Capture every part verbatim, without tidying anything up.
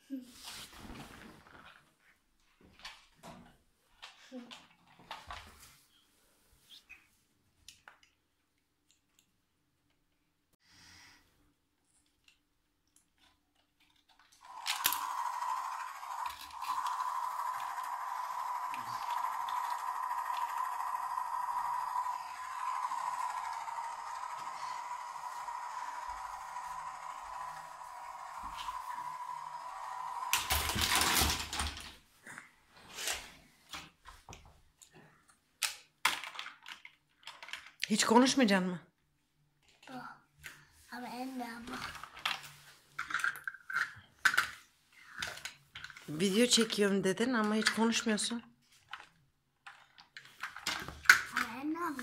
Hiç konuşmayacaksın mı? Ama en de ama. Video çekiyorum dedin ama hiç konuşmuyorsun. Ama en de ama.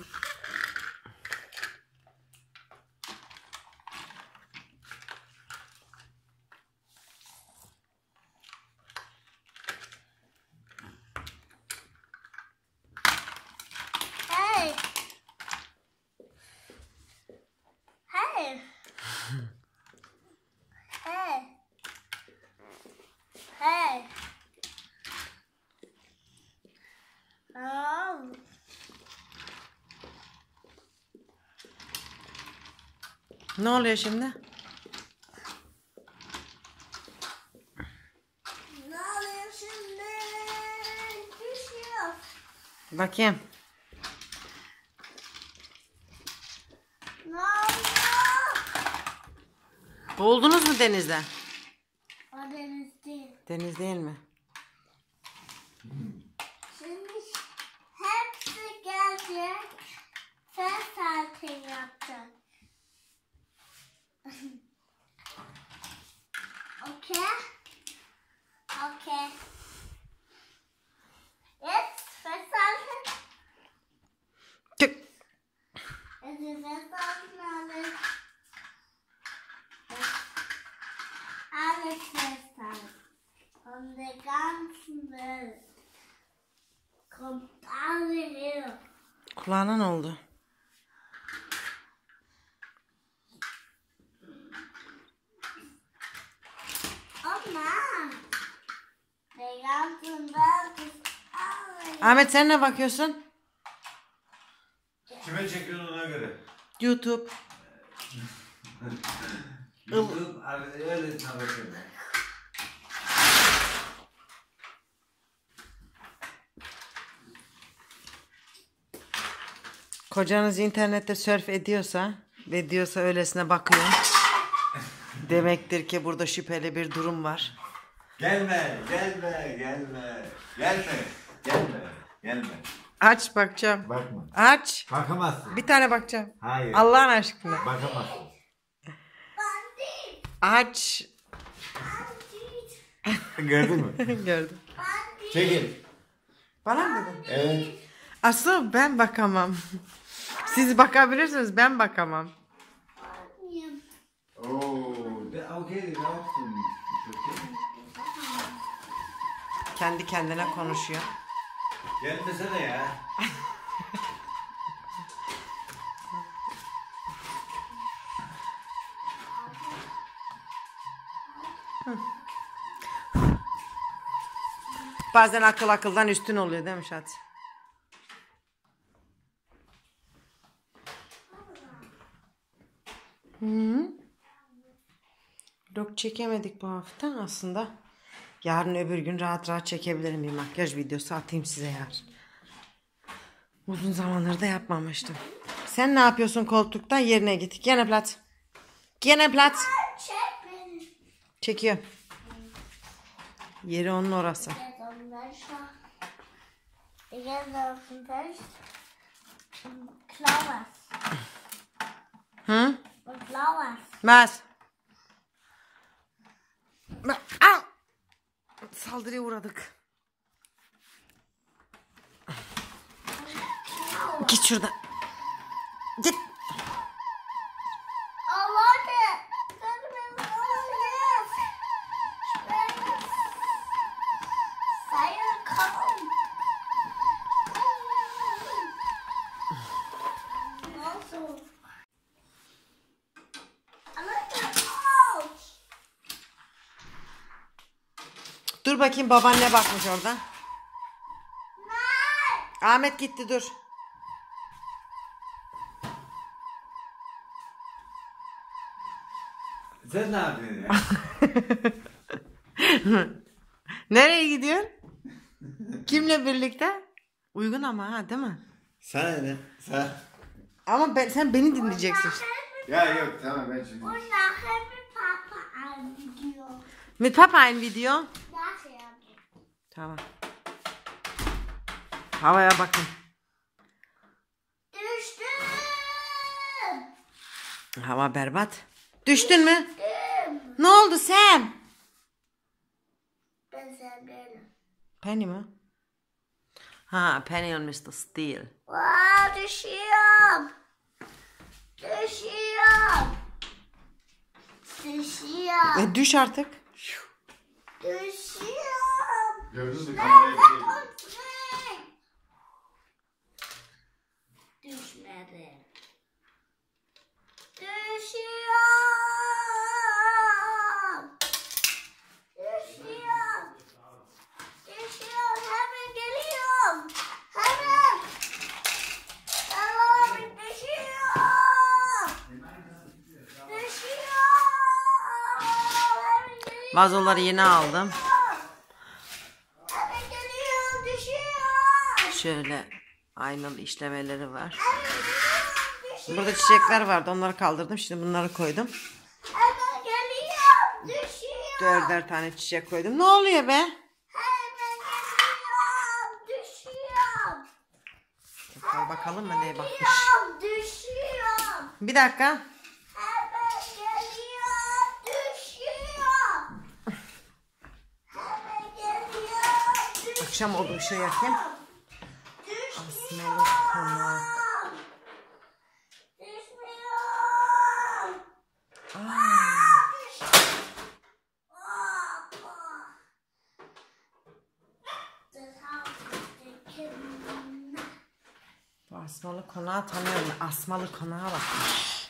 Hey. Hey. Hey. Hey. Oh. Ne oluyor şimdi? Ne oluyor şimdi? Düşüyor. Bakayım. Ne oluyor? Boğuldunuz mu denizde? O deniz değil. Deniz değil mi? Şimdi hepsi gelecek. Sen sakin yapacaksın. Okay? Okay. Jetzt festhalten. Çık. Es ist festhalten alles. Alles festhalten. Von der ganzen Welt. Kommt alle her. Kulağına ne oldu? Oh Mann. Der ganze Welt ist alle. Ahmet sen ne bakıyorsun? Kime çekiyorsun ona göre? YouTube. YouTube öyle çalışıyor. Kocanız internette surf ediyorsa ve diyorsa öylesine bakıyor. Demektir ki burada şüpheli bir durum var. Gelme, gelme, gelme. Gelme, gelme, gelme. Aç bakacağım. Bakma. Aç. Bakamazsın. Bir tane bakacağım. Hayır. Allah'ın aşkına. Bakamazsın. Bandit. Aç. Bandit. Gördün mü? Gördüm. Bandit. Çekil. Bana mı dedin? Evet. Asıl ben bakamam. Siz bakabilirsiniz, ben bakamam. Bandit. Oo, de, okey, ne yaptın? Kendi kendine konuşuyor. Gelmesene ya. Bazen akıl akıldan üstün oluyor değil mi Şat? Hı. Vlog çekemedik bu hafta aslında. Yarın öbür gün rahat rahat çekebilirim, bir makyaj videosu atayım size yarın. Uzun zamandır da yapmamıştım. Sen ne yapıyorsun koltukta? Yerine git. Gene plat. Gene plat. Çek beni. Çekiyor. Yeri onun orası. Jetzt auf den Tisch. Jetzt auf den Tisch. Und Flowers. Hı? Und Flowers. Maz. Al. Saldırıya uğradık. Git şuradan. Git. Oh Leute, das ist alles. Seil kaum. Also. Leute, auf. Dur bakayım baban ne bakmış orada. Ahmet gitti dur. Sen ne yapıyorsun ya? Nereye gidiyorsun? Kimle birlikte? Uygun ama ha değil mi? Sana ne? Sen. Ama ben, sen beni dinleyeceksin. Ya yok tamam ben şimdi. Und nachher mit Papa ein Video. Mit Papa ein Video. Nachher. Tamam. Havaya bakın. Düştüm. Hava berbat. Düştün mü? Düştüm. Ne oldu Sam? Ben sen değilim. Penny mi? Ha, Penny on mister Steel. Aa, düşüyorum. Düşüyorum. Düşüyorum. E, düş artık. Düşüyorum. Gördün mü kamerayı? Lanet olsun. Düşmedi. Düşüyorum. Düşüyorum. Düşüyorum. Hemen geliyorum. Hemen. Tamam, düşüyorum. Düşüyorum. Hemen geliyorum. Vazoları yeni aldım. Hemen geliyorum. Düşüyorum. Şöyle aynalı işlemeleri var. Hemen geliyorum. Düşüyorum. Burada çiçekler vardı. Onları kaldırdım. Şimdi bunları koydum. Hemen geliyorum. Düşüyorum. Dörder tane çiçek koydum. Ne oluyor be? Hemen geliyorum. Düşüyorum. Tekrar bakalım mı neye bakmış. Geliyorum. Düşüyorum. Bir dakika. Hemen geliyorum. Düşüyorum. Hemen geliyorum. Düşüyorum. Akşam oldu ışığı yakayım. Asmalı konak. Düşmüyorum. Aa, bu asmalı konağı tanıyorum. Asmalı konağa bakmış.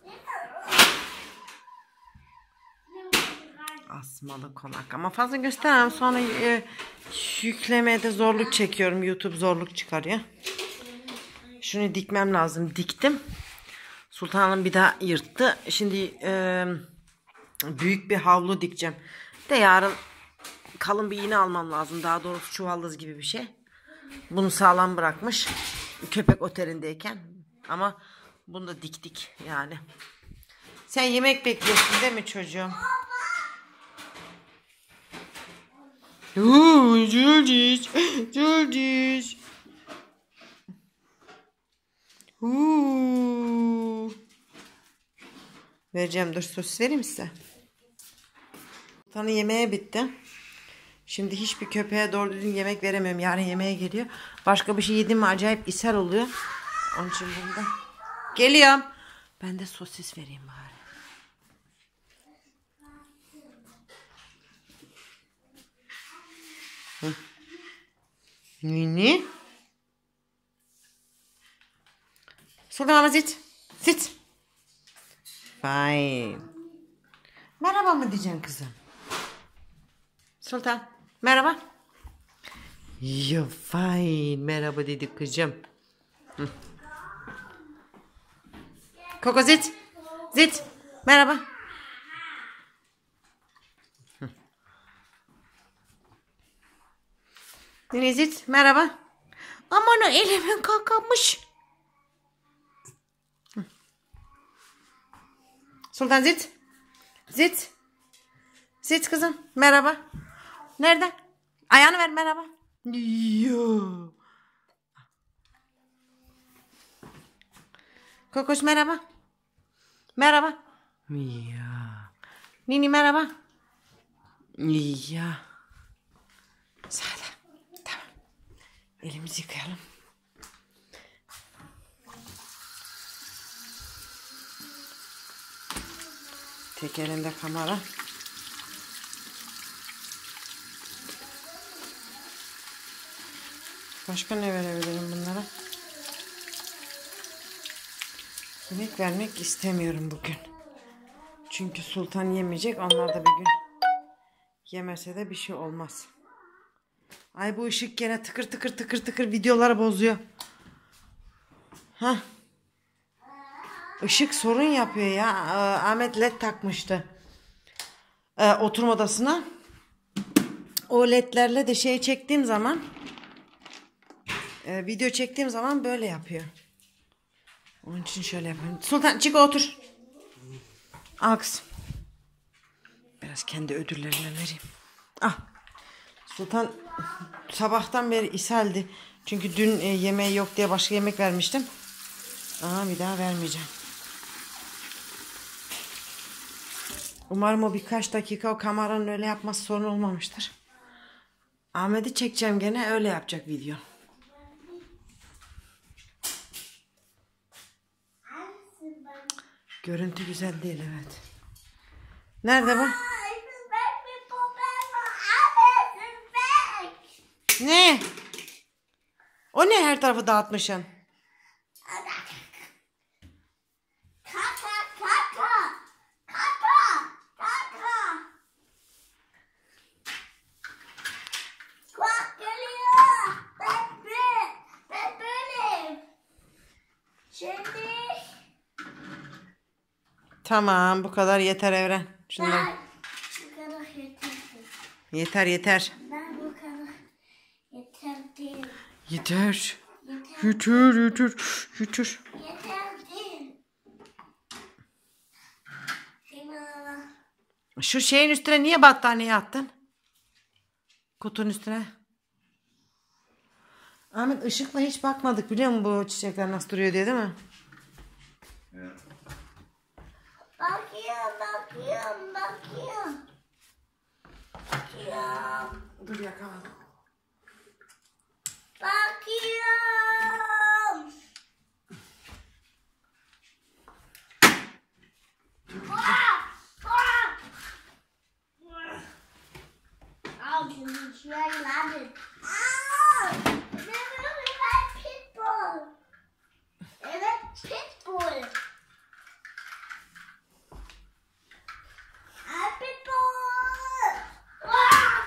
Asmalı konak. Ama fazla gösteremem. Sonra e, yüklemede zorluk çekiyorum. YouTube zorluk çıkarıyor. Şunu dikmem lazım. Diktim. Sultanım bir daha yırttı. Şimdi e, büyük bir havlu dikeceğim. De yarın kalın bir iğne almam lazım. Daha doğrusu çuvaldız gibi bir şey. Bunu sağlam bırakmış. Köpek otelindeyken. Ama bunu da diktik yani. Sen yemek bekliyorsun değil mi çocuğum? Uuu, Julius, Julius. Uuu. Vereceğim, dur sos vereyim size. Sultanın yemeği bitti. Şimdi hiçbir köpeğe doğru düzgün yemek veremiyorum. Yarın yemeğe geliyor. Başka bir şey yedim mi acayip ishal oluyor. Onun için burada. Geliyorum. Ben de sosis vereyim bari. Hı. Nini? Sultan ama sit. Sit. Fine. Merhaba mı diyeceksin kızım? Sultan. Merhaba. Ya fine. Merhaba dedi kızım. Hı. Koko zit. Zit. Merhaba. Hı. Nini zit. Merhaba. Aman o elimin kakamış. Hı. Sultan zit. Zit. Zit kızım. Merhaba. Nerede? Ayağını ver merhaba. Yo. Kokoş merhaba. Merhaba. Ya. Nini merhaba. Ya. Sade. Tamam. Elimizi yıkayalım. Tek elinde kamera. Başka ne verebilirim bunlara? Yemek vermek istemiyorum bugün. Çünkü Sultan yemeyecek. Onlar da bir gün Yemese de bir şey olmaz. Ay bu ışık gene tıkır tıkır tıkır tıkır videoları bozuyor. Hah. Işık sorun yapıyor ya. Ee, Ahmet led takmıştı. Ee, oturma odasına. O ledlerle de şey çektiğim zaman e, video çektiğim zaman böyle yapıyor. Onun için şöyle yapayım. Sultan çık otur. Al kızım. Biraz kendi ödüllerimden vereyim. Ah. Sultan sabahtan beri ishaldi. Çünkü dün e, yemeği yok diye başka yemek vermiştim. Aha bir daha vermeyeceğim. Umarım o birkaç dakika o kameranın öyle yapması sorun olmamıştır. Ahmet'i çekeceğim gene öyle yapacak video. Görüntü güzel değil evet. Nerede bu? Ne? O ne her tarafı dağıtmışsın? Kaka kaka kaka kaka. Kuak geliyor. Ben ben ben böyleyim. Şimdi Tamam bu kadar yeter Evren. Şunları. ben bu kadar yeter. Yeter yeter. Ben bu kadar yeter değil. Yeter. Yeter, Yeter yeter. Yeter. yeter değil. Şimdi Şu şeyin üstüne niye battaniye attın? Kutunun üstüne. Ahmet ışıkla hiç bakmadık biliyor musun bu çiçekler nasıl duruyor diye değil mi? Evet. bakıyorum bakıyorum bakıyorum. Bakıyorum. Dur yakaladım. Bakıyorum. Oh, it's very loud. Ah! Remember we had pitbull. Evet, pitbull. Ah, pitbull. Ah!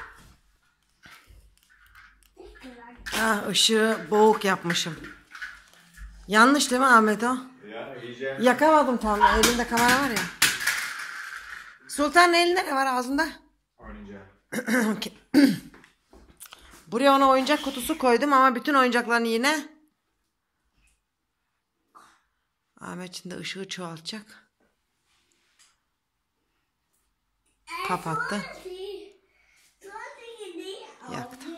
Ah ışığı boğuk yapmışım. Yanlış değil mi Ahmet o? Ya iyice. Yakamadım tam. Elinde kamera var ya. Sultan'ın elinde ne var ağzında? Oynayacağım. Buraya ona oyuncak kutusu koydum ama bütün oyuncaklarını yine Ahmet şimdi ışığı çoğaltacak. Kapattı. Yaktı.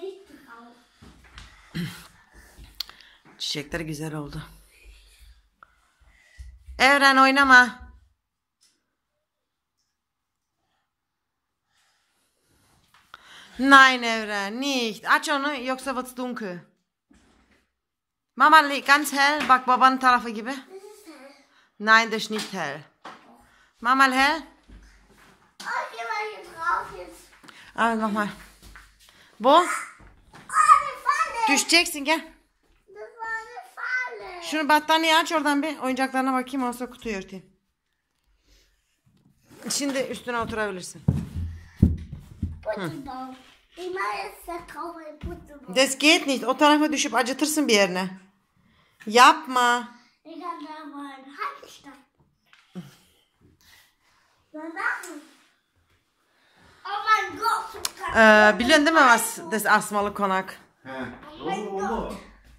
Çiçekler güzel oldu. Evren oynama. Nein Evren, nicht. Aç onu yoksa wird's dunkel. Mama leg ganz hell. Bak babanın tarafı gibi. Nein, das ist nicht hell. Mach mal hell. Okay, weil hier drauf ist. Al nochmal. Wo? Oh, eine Falle. Düşeceksin gel. Das war eine Falle. Şunu battaniye aç oradan bir. Oyuncaklarına bakayım olsa kutuyu örteyim. Şimdi üstüne oturabilirsin. Putzbau. Ich mache jetzt da drauf ein Putzbau. Das geht nicht. O tarafa düşüp acıtırsın bir yerine. Yapma. Ich kann da mal einen Handstand. Danach. Oh mein Gott. Ee, biliyorsun değil mi as das asmalı konak? He. O mu o mu?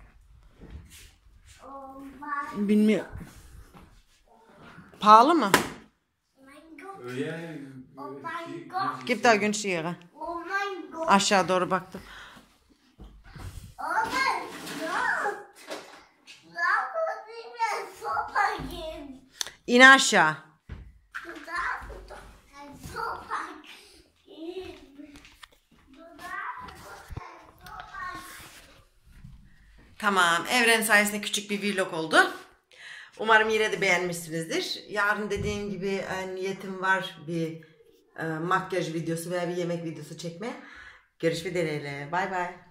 Oh mein, Bilmiyorum. Pahalı mı? mein Gott. Öyle. Oh mein Gott. Gib da günstiger. Oh mein Gott. Aşağı doğru baktım. Oh mein Gott. Lass uns nicht mehr Sofa gehen. İn aşağı. Du darfst doch kein Sofa gehen. Du darfst doch kein Sofa gehen. Tamam. Evren sayesinde küçük bir vlog oldu. Umarım yine de beğenmişsinizdir. Yarın dediğim gibi e, niyetim var bir e, makyaj videosu veya bir yemek videosu çekmeye. Görüşmek dileğiyle. Bay bay.